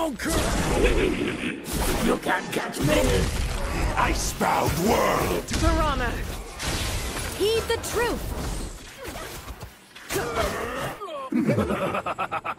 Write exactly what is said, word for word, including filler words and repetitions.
Joker! You can't catch me! Icebound world! Piranha! Heed the truth!